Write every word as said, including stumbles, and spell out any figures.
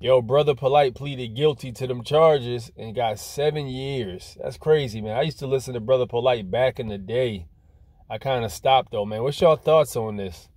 Yo, Brother Polite pleaded guilty to them charges and got seven years. That's crazy, man. I used to listen to Brother Polite back in the day. I kind of stopped, though, man. What's y'all thoughts on this?